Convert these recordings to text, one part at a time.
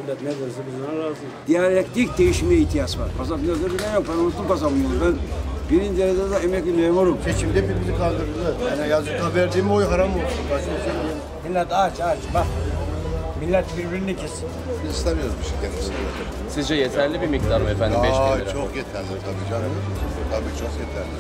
Devlet ne derse bizden razı. Diyalektik değişime ihtiyaç var. Kasap nerede bilen yok. Ben unuttum kasabın yolu. Ben birinci derecede emekli memurum. Seçimde birbirimizi kandırdılar. Yani yazık verdiğim oy haram olsun. Başka bir şey değil. Millet aç bak. Millet birbirini kessin. Biz istemiyoruz bir şey kendisini. Sizce yeterli bir miktar mı efendim 5.000 lira? Çok yeterli tabii canım. Tabii çok yeterli.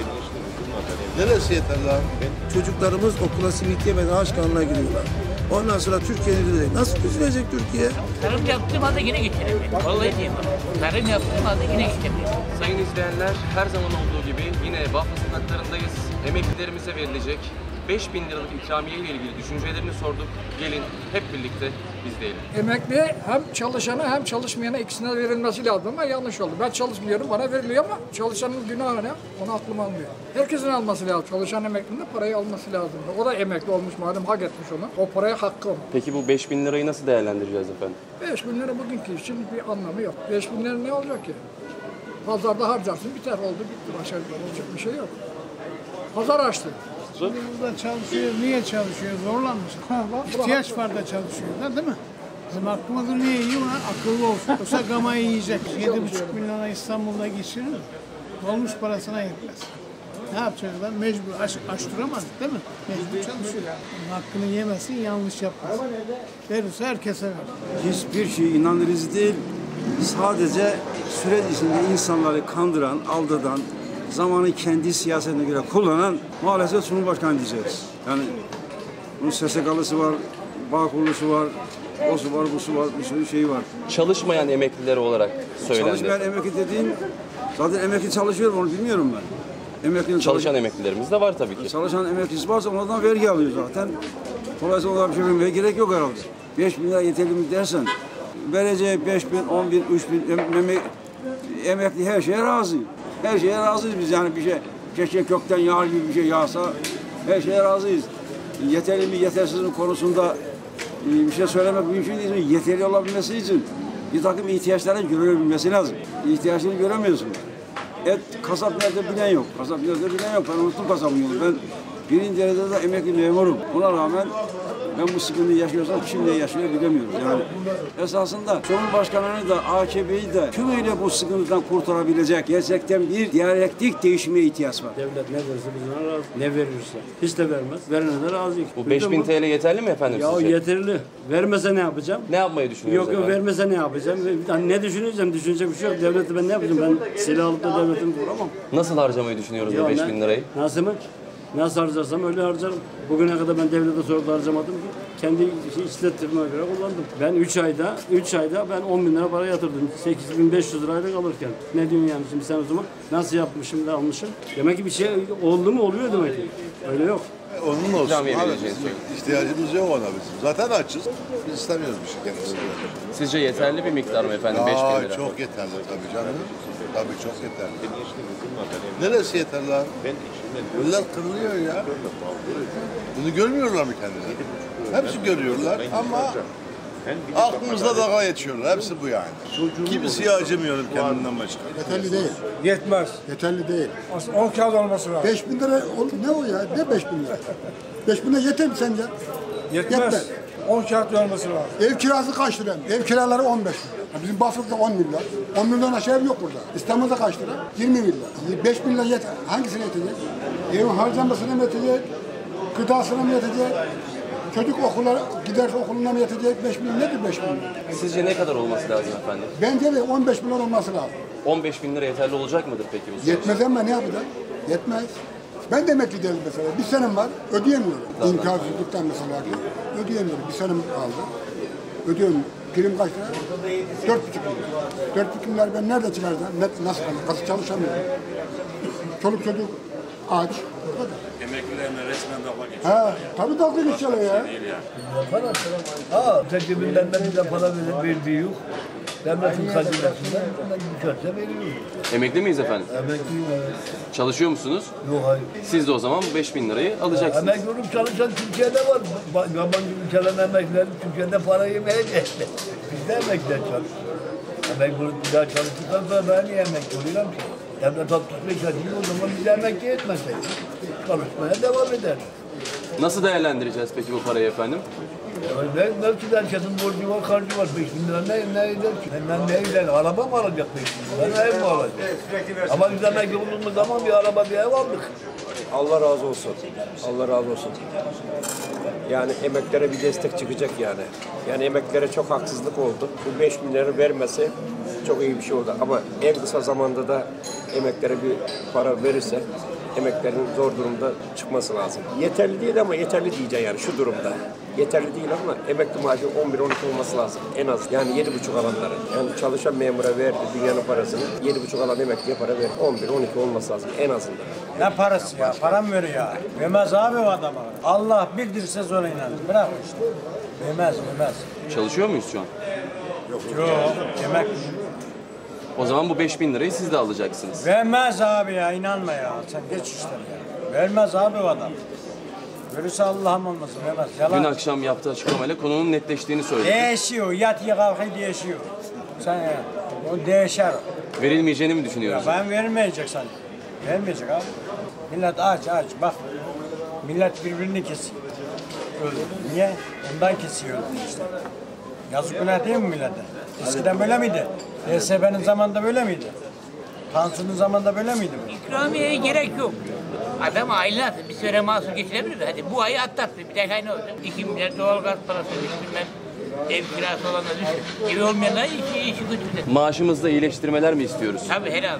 Neresi yeterli abi? Çocuklarımız okula simit yemeden aç karnına gidiyorlar. Ondan sonra Türkiye'de de nasıl düzelecek Türkiye? Tarım yaptığım halde yine geçiremiyor. Vallahi diyeyim bak. Tarım yaptığım halde yine geçiremiyor. Sayın izleyenler, her zaman olduğu gibi yine Bafra sokaklarındayız. Emeklilerimize verilecek 5.000 liralık ikramiye ile ilgili düşüncelerini sorduk. Gelin hep birlikte izleyelim. Emekli hem çalışana hem çalışmayana ikisine verilmesi lazım ama yanlış oldu. Ben çalışmıyorum, bana veriliyor ama çalışanın günahı ne? Onu aklım almıyor. Herkesin alması lazım. Çalışan emeklinin de parayı alması lazım. O da emekli olmuş madem hak etmiş onu. O paraya hakkı onun. Peki bu 5.000 lirayı nasıl değerlendireceğiz efendim? 5.000 lira bugünkü için bir anlamı yok. 5.000 lira ne olacak ki? Pazarda harcarsın biter oldu bitti. Başka olacak bir şey yok. Pazar açtı. Burada çalışıyor, niye çalışıyor? Zorlanmış. İhtiyaç var da çalışıyorlar değil mi? Bizim aklımızı niye yiyor? Akıllı olsun. Yoksa gamayı yiyecek. 7,5 milyona İstanbul'da geçirir mi? Dolmuş parasına yetmez. Ne yapacaklar? Mecbur aç duramaz değil mi? Mecbur çalışıyor. Onun hakkını yemesin, yanlış yapmaz. Verirse herkese verir. Hiçbir şey inandırıcı değil. Sadece süreç içinde insanları kandıran, aldatan, zamanı kendi siyasetine göre kullanan maalesef Cumhurbaşkanı diyeceğiz. Yani bunun SSK'lısı var, bağ kuruluşu var, o su var, bu su var, bir sürü şey var. Çalışmayan emekliler olarak söylendi. Çalışmayan emekli dediğin, zaten emekli çalışıyor mu onu bilmiyorum ben. Çalışan emeklilerimiz de var tabii ki. Çalışan emeklisi varsa onlardan vergi alıyor zaten. Dolayısıyla onlara bir şey vermeye gerek yok herhalde. 5.000 lira yeterli mi dersen, vereceği 5.000, 10.000, 3.000 emekli her şeye razı. Her şeye razıyız biz yani bir şey, keşke kökten yağar gibi bir şey yağsa her şeye razıyız. Yeterli mi yetersiz mi konusunda bir şey söylemek mümkün değil. Yeterli olabilmesi için bir takım ihtiyaçların görülebilmesi lazım. İhtiyaçları göremiyorsun. Et, kasap nerede bilen yok. Kasap nerede bilen yok. Ben unuttum kasabın yolu. Ben birinci derecede emekli memurum. Buna rağmen ben bu sıkıntıyı yaşıyorsam kim ne yaşıyor bilemiyorum. Yani esasında Cumhurbaşkanı'nı da AKP'yi de tümüyle bu sıkıntıdan kurtarabilecek gerçekten bir diyalektik değişime ihtiyaç var. Devlet ne derse bizden razı. Ne verirse. Hiç de vermez. Verene de razıyız. Bu 5.000 TL yeterli mi efendim Ya sizce? yeterli. Vermese ne yapacağım? Ne yapmayı düşünüyorsunuz Yok efendim? vermese ne yapacağım? Yani ne düşüneceğim? Düşünecek bir şey yok. Devleti ben ne yapacağım? Ben silah alıp da devletimi kuramam. Nasıl harcamayı düşünüyoruz bu 5.000 lirayı? Nasıl mı? Nasıl harcarsam öyle harcarım. Bugüne kadar ben devlete sorup harcamadım ki. Kendi işlettirmeme göre kullandım. Ben 3 ayda ben 10.000 lira para yatırdım. 8.500 lirayla kalırken. Ne diyorsun yani şimdi sen o zaman? Nasıl yapmışım da almışım? Demek ki bir şey oldu mu oluyor demek ki. Öyle yok. Onun olsun. İkramiye Abi, vereceğiz. ihtiyacımız yok ona bizim. Zaten açız. Biz istemiyoruz bir şey kendisini. Sizce yeterli bir miktar mı efendim 5.000 lira? Çok yeterli tabii canım. Tabii çok yeterli. Neresi yeterli abi? Millet kırılıyor ya. Bunu görmüyorlar mı kendileri? Hepsi görüyorlar ama aklımızda dalga geçiyorlar. Hepsi bu yani. Kimseye acımıyorum kendimden başka. Yeterli değil. Yetmez. Yeterli değil. 10 kağıt olması lazım. 5.000 lira ne o ya? Ne 5.000 lira? 5.000 lira yeter mi sence? Yetmez. 10 kağıt olması lazım. Ev kirası kaç lira? Ev kiraları 15 lira. Bizim Bafra'da 10 milyar. 10 milyon aşağı ev yok burada. İstanbul'da kaç lira? 20 milyar. 5 milyar yeter. Hangisine yetecek? Evin harcamasına mı yetecek? Gıdasına mı yetecek? Çocuk okula giderse okuluna mı yetecek? 5 milyon nedir 5 milyon? Sizce ne kadar olması lazım efendim? Bence de 15 milyon olması lazım. 15.000 lira yeterli olacak mıdır peki bu süreç? Yetmez ama ne yapacak? Yetmez. Ben de emekli değilim mesela. Bir senem var, ödeyemiyorum. İmkansızlıktan mesela ödeyemiyorum. Bir senem kaldı. Ödeyemiyorum. Prim kaç lira? 4,5 milyar. 4,5 milyar ben nerede çıkaracağım? Nasıl? Nasıl çalışamıyorum? Çoluk çocuk aç. Emeklilerine resmen dalga geçiyor. Ha, tabii dalga geçiyorlar ya. Cebinden de para verdiği yok. Devletin hazinesinden birkaçta veriyor. Emekli miyiz efendim? Emekliyim evet. Çalışıyor musunuz? Yok hayır. Siz de o zaman bu 5.000 lirayı alacaksınız. Emekli olup çalışan Türkiye'de var. Yabancı ülkelerin emeklileri Türkiye'de para yemeyecek. Biz de emekliler çalışıyoruz. Emekli olup bir daha çalıştıktan sonra ben niye emekli oluyorum ki? Devlet 65 yaşında o zaman bize emekli etmeseydik. Çalışmaya devam eder. Nasıl değerlendireceğiz peki bu parayı efendim? Belki de herkesin borcu var, harcı var. 5 bin lira ne eder ki? Benden ne eder? Araba mı alacak 5 bin lira? Ev mi alacak? Ama biz emekli olduğumuz zaman bir araba, bir ev aldık. Allah razı olsun. Allah razı olsun. Yani emeklere bir destek çıkacak yani. Yani emeklere çok haksızlık oldu. Bu 5 bin lira vermesi çok iyi bir şey oldu. Ama en kısa zamanda da emeklere bir para verirse emeklerin zor durumda çıkması lazım. Yeterli değil ama yeterli diyeceğim yani şu durumda. Yeterli değil ama emekli maaşı 11-12 olması lazım en az. Yani 7,5 alanların. Yani çalışan memura verdi dünyanın parasını. 7,5 alan emekliye para verdi. 11-12 olması lazım en azından. Ne parası ya? Param veriyor ya. Vermez abi o adama. Allah bildirse ona inanır. Bırak işte. Vermez. Çalışıyor muyuz şu an? Yok. Emek. O zaman bu 5.000 lirayı siz de alacaksınız. Vermez abi ya. İnanma ya. Sen geç işte ya. Vermez abi o adam. Verirse Allah'ım olmasın. Vermez. Yalan. Dün akşam yaptığı açıklamayla konunun netleştiğini söyledi. Değişiyor. Yat kalkıyor değişiyor. Sen ya. O değişer. Verilmeyeceğini mi düşünüyoruz? Ya ben vermeyecek sana. Vermeyecek abi. Millet aç. Bak. Millet birbirini kesiyor. Öyle. Niye? Ondan kesiyor işte. Yazık günah değil mi millete? Eskiden böyle miydi? DSB'nin zamanında böyle miydi? Tansu'nun zamanında böyle miydi? İkramiyeye gerek yok. Adam aylar bir süre mahsur geçirebilir. Hadi bu ayı atlattı. Bir dakika ne oldu? 2 milyar doğalgaz parası düştüm ev kirası olanlar düştü. Evi olmayanlar işi götürdü. Maaşımızda iyileştirmeler mi istiyoruz? Tabii herhalde.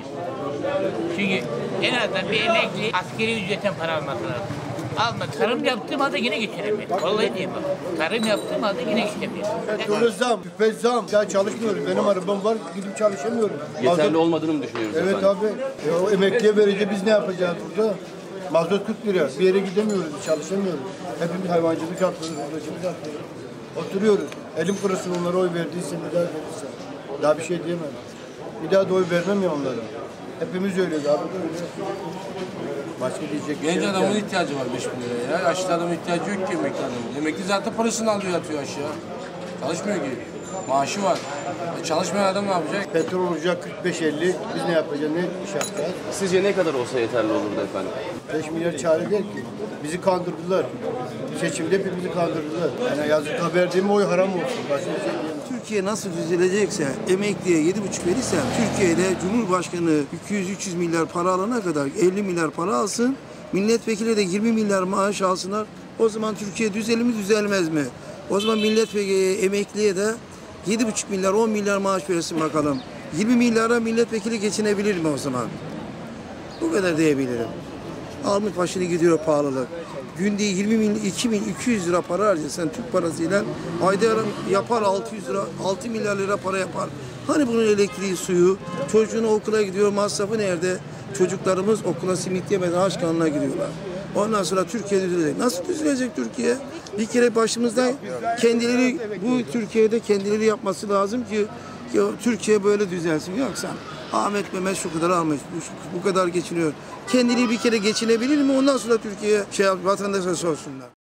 Çünkü en azından bir emekli askeri ücretten para alması lazım. Almadı. Tarım yaptığım halde yine geçiremiyor. Vallahi diyeyim bak. Tarım yaptığım halde yine geçiremiyor. Petrol zam, pipet zam. Ya çalışmıyoruz. Benim arabam var, gidip çalışamıyorum. Yeterli olmadığını mı düşünüyoruz Evet efendim? abi. O emekliye verince biz ne yapacağız burada? Mazot 40 lira. Bir yere gidemiyoruz, çalışamıyoruz. Hepimiz hayvancılık yapıyoruz, hurdacılık yapıyoruz. Oturuyoruz. Elim kurusun onlara oy verdiyse, bir daha verirse. Daha bir şey diyemem. Bir daha da oy vermem ya onlara. Hepimiz öyleyiz abi. Başka diyecek bir Genç şey yok adamın yani. ihtiyacı var 5 bin liraya. Yaşlı adamın ihtiyacı yok ki emekli adamın. Emekli zaten parasını alıyor yatıyor aşağı. Çalışmıyor ki. Maaşı var. Çalışmayan adam ne yapacak? Petrol olacak 45-50. Biz ne yapacağız? Ne iş yapacağız? Sizce ne kadar olsa yeterli olurdu efendim? 5 milyar çare değil ki. Bizi kandırdılar. Seçimde hepimizi kandırdılar. Yani yazık verdiğim oy haram olsun. Başka bir şey diyemem. Türkiye nasıl düzelecekse emekliye 7,5 verirsen Türkiye'de Cumhurbaşkanı 200-300 milyar para alana kadar 50 milyar para alsın. Milletvekili de 20 milyar maaş alsınlar. O zaman Türkiye düzelir mi düzelmez mi? O zaman milletvekili emekliye de 7,5 milyar 10 milyar maaş verirsin bakalım. 20 milyara milletvekili geçinebilir mi o zaman? Bu kadar diyebilirim. Almış başını gidiyor pahalılık. Günde 22.200 lira para harcasan Türk parasıyla ayda yapar 600 lira, 6 milyar lira para yapar. Hani bunun elektriği, suyu, çocuğunu okula gidiyor, masrafı nerede? Çocuklarımız okula simit yemeden aç karnına gidiyorlar. Ondan sonra Türkiye düzelecek. Nasıl düzelecek Türkiye? Bir kere başımızda kendileri, bu Türkiye'de kendileri yapması lazım ki Türkiye böyle düzelsin. Yoksa Ahmet Mehmet şu kadar almış, bu kadar geçiniyor. Kendileri bir kere geçinebilir mi? Ondan sonra Türkiye'ye vatandaşa sorsunlar.